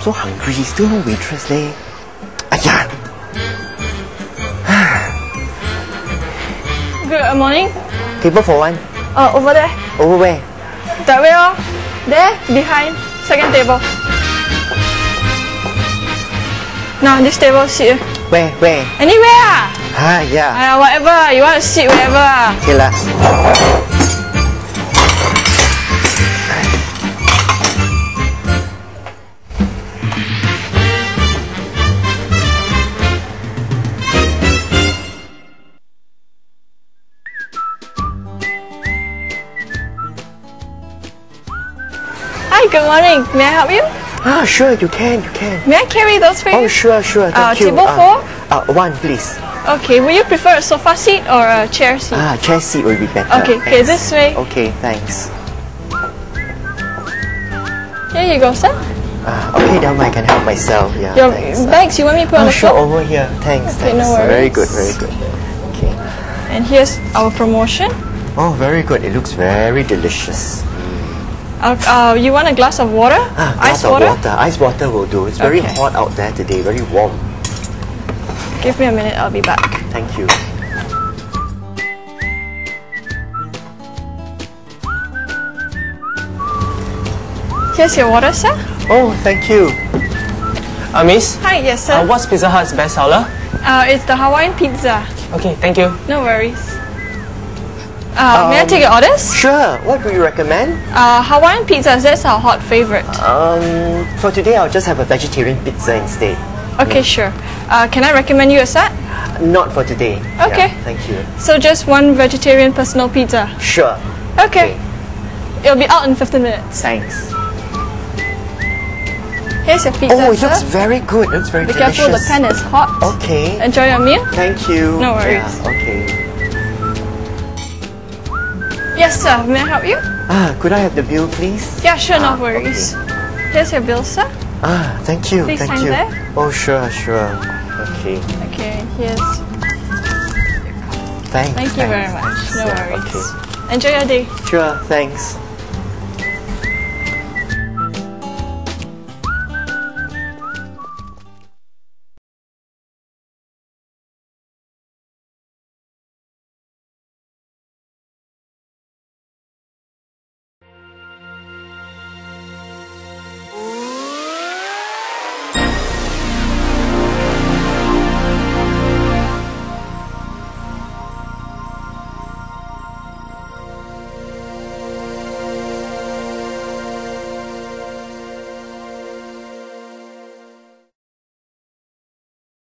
so hungry. Still no waitress leh. Aya. Good morning. Table for one. Over there. Over where? That way, oh. There, behind. Second table. Now, this table, sit. Where? Anywhere. Yeah. Whatever. You want to sit wherever. Okay lah. Hi, good morning. May I help you? Sure, you can. May I carry those for you? Oh, sure. Thank you. Table 4? One, please. Okay, will you prefer a sofa seat or a chair seat? Chair seat will be better. Okay, this way. Okay, thanks. Here you go, sir. Okay, down I can help myself. Yeah, Your thanks. bags, you want me to put on the Sure, floor? over here. Thanks. Okay, no Very worries. good. Okay. And here's our promotion. Oh, very good. It looks very delicious. You want a glass of water? Glass of water. Ice water will do. It's very Okay. hot out there today. Very warm. Give me a minute, I'll be back. Thank you. Here's your water, sir. Oh, thank you. Miss? Hi, yes, sir. What's Pizza Hut's best seller? It's the Hawaiian pizza. Okay, thank you. No worries. May I take your orders? Sure. What do you recommend? Hawaiian pizzas, that's our hot favorite. For today, I'll just have a vegetarian pizza instead. Okay, sure. Can I recommend you a set? Not for today. Okay. Yeah, thank you. So just one vegetarian personal pizza. Sure. Okay. It'll be out in 15 minutes. Thanks. Here's your pizza, Oh, it sir. looks very good. It looks very Be delicious. careful, the pan is hot. Okay. Enjoy your meal. Thank you. No worries. Yeah, okay. Yes, sir. May I help you? Could I have the bill, please? Yeah, sure, no worries. Here's your bill, sir. Thank you. Please thank sign you. there. Oh, sure. Okay. Okay, here's. Thanks. Thank you very much. No Yeah, worries. okay. Enjoy your day. Sure. Thanks.